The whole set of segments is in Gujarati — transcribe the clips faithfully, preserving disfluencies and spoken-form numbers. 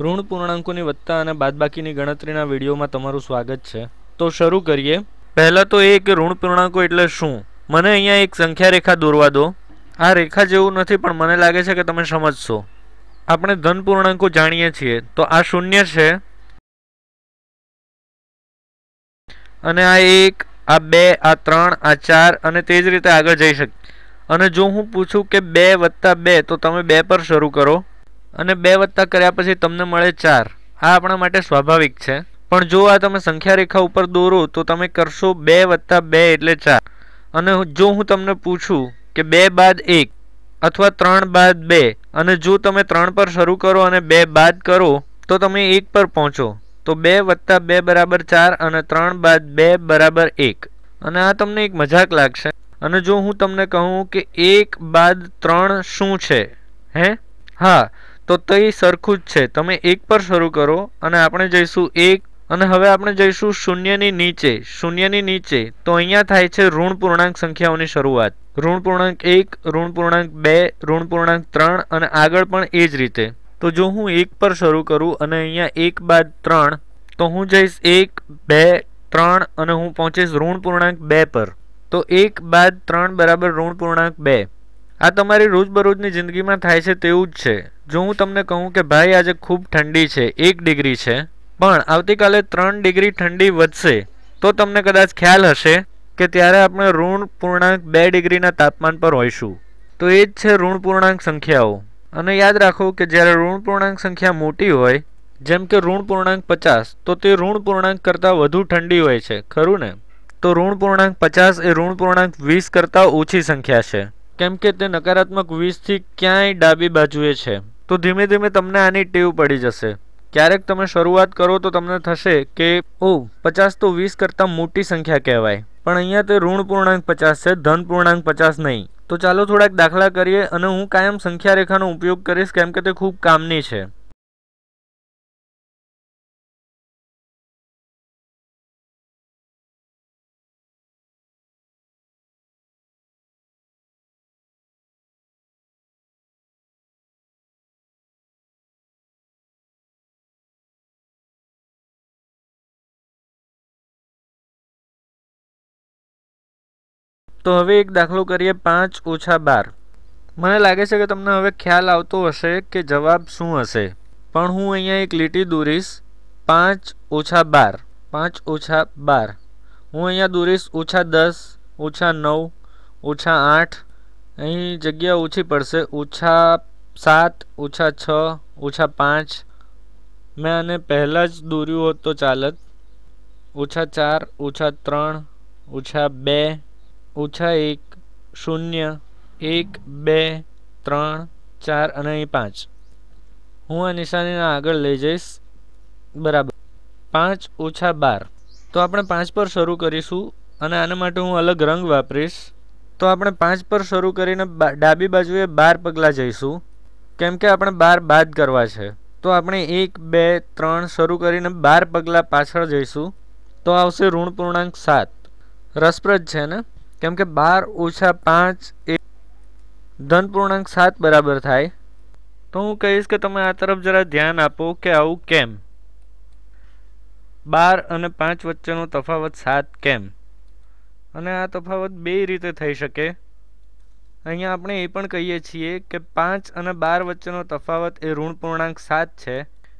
ઋણ પૂર્ણાંકોની વત્તા અને બાદબાકીની ગણતરીના વિડીયોમાં તમારું સ્વાગત છે। તો શરૂ કરીએ। પહેલા તો એ કે ઋણ પૂર્ણાંકો એટલે શું। મને અહીંયા એક સંખ્યા રેખા દોરવા દો। આ રેખા જેવું નથી પણ મને લાગે છે કે તમે સમજશો। આપણે ધન પૂર્ણાંકો જાણીએ છીએ, તો આ શૂન્ય છે અને આ એક, આ બે, આ ત્રણ, આ ચાર અને તે જ રીતે આગળ જઈ શકે। અને જો હું પૂછું કે બે વત્તા બે, તો તમે બે પર શરૂ કરો અને બે વત્તા કર્યા પછી તમને મળે ચાર। આ આપણા માટે સ્વાભાવિક છે, પણ જો આ તમે સંખ્યા રેખા ઉપર દોરો તો તમે કરશો બે વત્તા બે એટલે ચાર। અને જો હું તમને પૂછું કે બે બાદ એક અથવા ત્રણ બાદ બે, અને જો તમે ત્રણ પર શરૂ કરો અને બે બાદ કરો તો તમે એક પર પહોંચો। તો બે વત્તા બે બરાબર ચાર અને ત્રણ બાદ બે બરાબર એક। અને આ તમને એક મજાક લાગશે। અને જો હું તમને કહું કે એક બાદ ત્રણ શું છે, હે હા, તો તે સરખું જ છે। તમે એક પર શરૂ કરો અને આપણે જઈશું એક, અને હવે આપણે જઈશું શૂન્યની નીચે। શૂન્યની નીચે તો અહીંયા થાય છે ઋણ પૂર્ણાંક સંખ્યાઓની શરૂઆત। ઋણ પૂર્ણાંક એક, ઋણ પૂર્ણાંક બે, ઋણ પૂર્ણાંક ત્રણ અને આગળ પણ એ જ રીતે। તો જો હું એક પર શરૂ કરું અને અહીંયા એક બાદ ત્રણ, તો હું જઈશ એક, બે, ત્રણ અને હું પહોંચીશ ઋણ પૂર્ણાંક બે પર। તો એક બાદ ત્રણ બરાબર ઋણ પૂર્ણાંક બે। આ તમારી રોજબરોજની જિંદગીમાં થાય છે તેવું જ છે। જો હું તમને કહું કે ભાઈ આજે ખૂબ ઠંડી છે, એક ડિગ્રી છે, પણ આવતીકાલે ત્રણ ડિગ્રી ઠંડી વધશે, તો તમને કદાચ ખ્યાલ હશે કે ત્યારે આપણે ઋણ પૂર્ણાંક બે ડિગ્રીના તાપમાન પર હોઈશું। તો એ જ છે ઋણ પૂર્ણાંક સંખ્યાઓ। અને યાદ રાખો કે જ્યારે ઋણ પૂર્ણાંક સંખ્યા મોટી હોય, જેમ કે ઋણ પૂર્ણાંક પચાસ, તો તે ઋણ પૂર્ણાંક કરતાં વધુ ઠંડી હોય છે, ખરું ને? તો ઋણ પૂર્ણાંક પચાસ એ ઋણ પૂર્ણાંક વીસ કરતાં ઓછી સંખ્યા છે, કેમ કે તે નકારાત્મક વીસથી ક્યાંય ડાબી બાજુએ છે। તો ધીમે ધીમે તમને આની ટેવ પડી જશે। ક્યારેક તમે શરૂઆત કરો તો તમને થશે કે ઓ પચાસ તો વીસ કરતાં મોટી સંખ્યા કહેવાય, પણ અહીંયા તે ઋણ પૂર્ણાંક પચાસ છે, ધન પૂર્ણાંક પચાસ નહીં। તો ચાલો થોડાક દાખલા કરીએ, અને હું કાયમ સંખ્યા રેખાનો ઉપયોગ કરીશ કેમ કે તે ખૂબ કામની છે। તો હવે એક દાખલો કરીએ, પાંચ ઓછા બાર। મને લાગે છે કે તમને હવે ખ્યાલ આવતો હશે કે જવાબ શું હશે, પણ હું અહીંયા એક લીટી દોરીશ, પાંચ ઓછા બાર, પાંચ ઓછા બાર। હું અહીંયા દોરીશ ઓછા દસ, ઓછા નવ, ઓછા આઠ, અહીં જગ્યા ઓછી પડશે, ઓછા સાત, ઓછા છ, ઓછા પાંચ। મેં આને પહેલાં જ દોર્યું હોત તો ચાલત। ઓછા ચાર, ઓછા ત્રણ, ઓછા બે, ઓછા એક, શૂન્ય, એક, બે, ત્રણ, ચાર અને અહીં પાંચ। હું આ નિશાનીને આગળ લઈ જઈશ, બરાબર। પાંચ ઓછા બાર, તો આપણે પાંચ પર શરૂ કરીશું અને આના માટે હું અલગ રંગ વાપરીશ। તો આપણે પાંચ પર શરૂ કરીને ડાબી બાજુએ બાર પગલાં જઈશું, કેમ કે આપણે બાર બાદ કરવા છે। તો આપણે એક, બે, ત્રણ શરૂ કરીને બાર પગલાં પાછળ જઈશું, તો આવશે ઋણ પૂર્ણાંક સાત। રસપ્રદ છે ને, કેમ કે બાર ઓછા પાંચ એ ધન પૂર્ણાંક સાત બરાબર થાય। તો હું કહીશ કે તમે આ તરફ જરા ધ્યાન આપો કે આવું કેમ, બાર અને પાંચ વચ્ચેનો તફાવત સાત કેમ? અને આ તફાવત બે રીતે થઈ શકે। અહીંયા આપણે એ પણ કહીએ છીએ કે પાંચ અને બાર વચ્ચેનો તફાવત એ ઋણ પૂર્ણાંક સાત છે,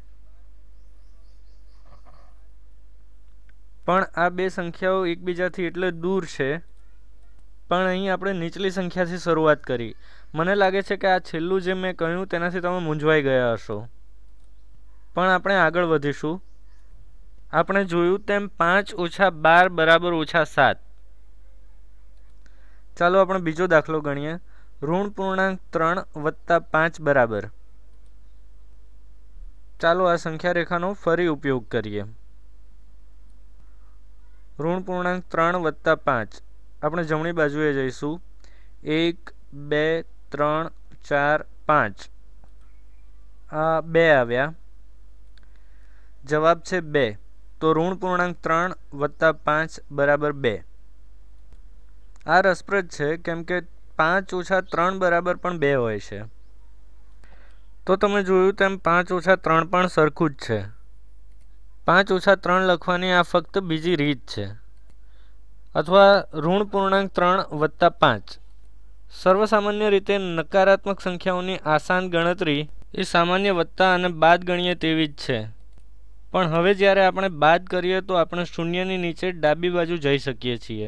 પણ આ બે સંખ્યાઓ એકબીજાથી એટલે દૂર છે। પણ અહીં આપણે નીચલી સંખ્યાથી શરૂઆત કરી। મને લાગે છે કે આ છેલ્લું જે મેં કહ્યું તેનાથી તમે મૂંઝવાઈ ગયા હશો, પણ આપણે આગળ વધીશું। આપણે જોયું તેમ પાંચ ઓછા બાર બરાબર ઓછા સાત। ચાલો આપણે બીજો દાખલો ગણીએ, ઋણ પૂર્ણાંક ત્રણ વત્તા પાંચ બરાબર। ચાલો આ સંખ્યા રેખાનો ફરી ઉપયોગ કરીએ। ઋણ પૂર્ણાંક ત્રણ વત્તા પાંચ, આપણે જમણી બાજુએ જઈશું, એક, બે, ત્રણ, ચાર, પાંચ। આ બે આવ્યા, જવાબ છે બે। તો ઋણ પૂર્ણાંક ત્રણ વત્તા પાંચ બરાબર બે। આ રસપ્રદ છે કેમ કે પાંચ ઓછા ત્રણ બરાબર પણ બે હોય છે। તો તમે જોયું તેમ પાંચ ઓછા ત્રણ પણ સરખું જ છે. પાંચ ઓછા ત્રણ લખવાની આ ફક્ત બીજી રીત છે. અથવા ઋણ પૂર્ણાંક ત્રણ વત્તા પાંચ. સર્વસામાન્ય રીતે નકારાત્મક સંખ્યાઓની આસાન ગણતરી એ સામાન્ય વત્તા અને બાદ ગણીએ તેવી જ છે. પણ હવે જ્યારે આપણે બાદ કરીએ તો આપણે શૂન્યની નીચે ડાબી બાજુ જઈ શકીએ છીએ.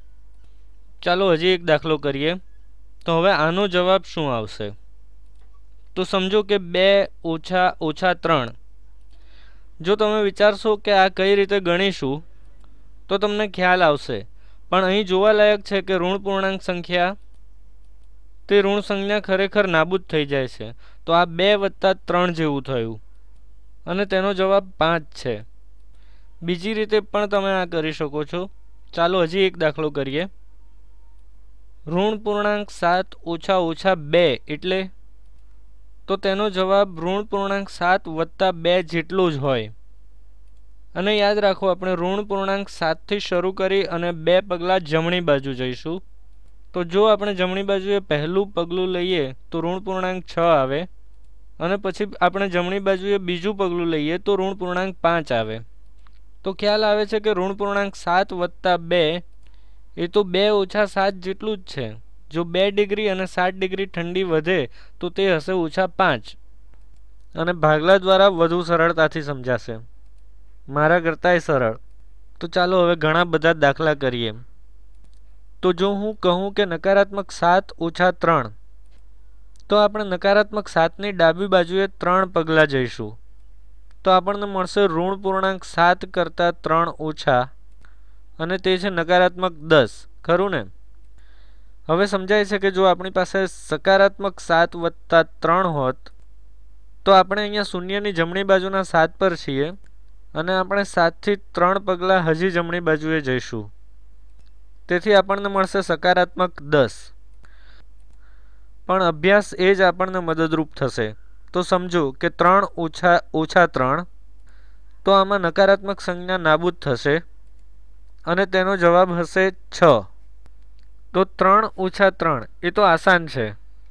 ચાલો હજી એક દાખલો કરીએ. તો હવે આનો જવાબ શું આવશે? તો સમજો કે બે ઓછા ઓછા ત્રણ. જો તમે વિચારશો કે આ કઈ રીતે ગણીશું તો તમને ખ્યાલ આવશે. પણ અહીં જોવાલાયક છે કે ઋણ પૂર્ણાંક સંખ્યા તે ઋણ સંજ્ઞા ખરેખર નાબૂદ થઈ જાય છે. તો આ બે વત્તા ત્રણ જેવું થયું અને તેનો જવાબ પાંચ છે. બીજી રીતે પણ તમે આ કરી શકો છો. ચાલો હજી એક દાખલો કરીએ. ઋણ પૂર્ણાંક સાત ઓછા ઓછા બે એટલે તો તેનો જવાબ ઋણ પૂર્ણાંક સાત વત્તા બે જેટલો જ હોય. અને યાદ રાખો આપણે ઋણ પૂર્ણાંક સાતથી શરૂ કરી અને બે પગલાં જમણી બાજુ જઈશું. તો જો આપણે જમણી બાજુએ પહેલું પગલું લઈએ તો ઋણ પૂર્ણાંક છ આવે અને પછી આપણે જમણી બાજુએ બીજું પગલું લઈએ તો ઋણ પૂર્ણાંક પાંચ આવે. તો ખ્યાલ આવે છે કે ઋણ પૂર્ણાંક સાત વત્તા બે એ તો બે ઓછા સાત જેટલું જ છે. જો બે ડિગ્રી અને સાત ડિગ્રી ઠંડી વધે તો તે હશે ઓછા પાંચ. અને ભાગલા દ્વારા વધુ સરળતાથી સમજાશે, મારા કરતાંય સરળ. તો ચાલો હવે ઘણા બધા દાખલા કરીએ. તો જો હું કહું કે નકારાત્મક સાત ઓછા ત્રણ તો આપણે નકારાત્મક સાતની ડાબી બાજુએ ત્રણ પગલાં જઈશું. તો આપણને મળશે ઋણ પૂર્ણાંક સાત કરતાં ત્રણ ઓછા અને તે છે નકારાત્મક દસ, ખરું ને? હવે સમજાય છે કે જો આપણી પાસે સકારાત્મક સાત વત્તા ત્રણ હોત તો આપણે અહીંયા શૂન્યની જમણી બાજુના સાત પર છીએ અને આપણે સાતથી ત્રણ પગલાં હજી જમણી બાજુએ જઈશું. તેથી આપણને મળશે સકારાત્મક દસ. પણ અભ્યાસ એ જ આપણને મદદરૂપ થશે. તો સમજો કે ત્રણ ઓછા ઓછા ત્રણ તો આમાં નકારાત્મક સંજ્ઞા નાબૂદ થશે અને તેનો જવાબ હશે છ. તો ત્રણ ઓછા ત્રણ એ તો આસાન છે,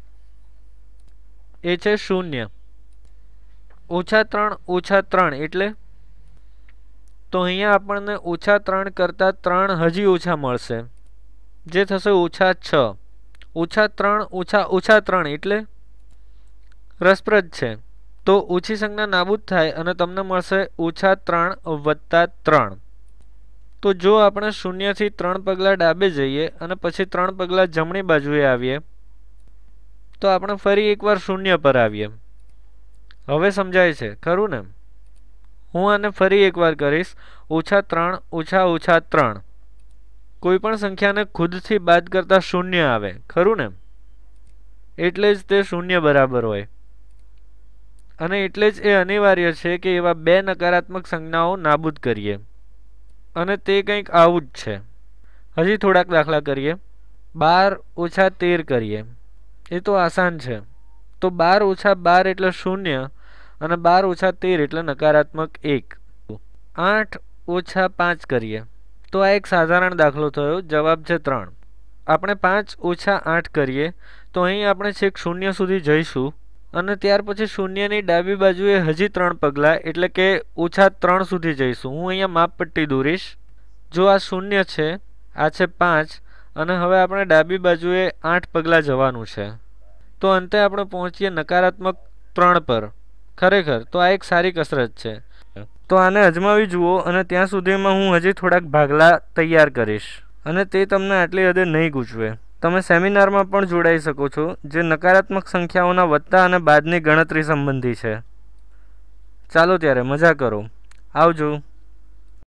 એ છે શૂન્ય. ઓછા ત્રણ ઓછા ત્રણ એટલે તો અહીંયા આપણને ઓછા ત્રણ કરતાં ત્રણ હજી ઓછા મળશે જે થશે ઓછા છ. ઓછા ત્રણ ઓછા ઓછા ત્રણ એટલે રસપ્રદ છે. તો ઓછી સંજ્ઞા નાબૂદ થાય અને તમને મળશે ઓછા ત્રણ વત્તા ત્રણ. તો જો આપણે શૂન્યથી ત્રણ પગલાં ડાબે જઈએ અને પછી ત્રણ પગલાં જમણી બાજુએ આવીએ તો આપણે ફરી એકવાર શૂન્ય પર આવીએ. હવે સમજાય છે, ખરું ને? હું આને ફરી એકવાર કરીશ. ઓછા ત્રણ ઓછા ઓછા ત્રણ. કોઈ પણ સંખ્યાને ખુદથી બાદ કરતા શૂન્ય આવે, ખરું ને? એટલે જ તે શૂન્ય બરાબર હોય. અને એટલે જ એ અનિવાર્ય છે કે એવા બે નકારાત્મક સંજ્ઞાઓ નાબૂદ કરીએ. અને તે કંઈક આવું જ છે. હજી થોડાક દાખલા કરીએ. બાર ઓછા તેર કરીએ. એ તો આસાન છે. તો બાર ઓછા બાર એટલે શૂન્ય અને બાર ઓછા તેર એટલે નકારાત્મક એક. આઠ ઓછા પાંચ કરીએ. તો આ એક સાધારણ દાખલો થયો. જવાબ છે ત્રણ. આપણે પાંચ ઓછા આઠ કરીએ તો અહીં આપણે છેક શૂન્ય સુધી જઈશું અને ત્યાર પછી શૂન્યની ડાબી બાજુએ હજી ત્રણ પગલાં એટલે કે ઓછા ત્રણ સુધી જઈશું. હું અહીંયા માપપટ્ટી દોરીશ. જો આ શૂન્ય છે, આ છે પાંચ અને હવે આપણે ડાબી બાજુએ આઠ પગલાં જવાનું છે. તો અંતે આપણે પહોંચીએ નકારાત્મક ત્રણ પર. ખરેખર તો આ એક સારી કસરત છે. તો આને અજમાવી જુઓ અને ત્યાં સુધીમાં હું હજી થોડાક ભાગલા તૈયાર કરીશ અને તે તમને આટલી હદે નહીં ગૂંચવે. તમે સેમિનારમાં પણ જોડાઈ શકો છો જે નકારાત્મક સંખ્યાઓના વત્તા અને બાદની ગણતરી સંબંધી છે. ચાલો ત્યારે મજા કરો. આવજો.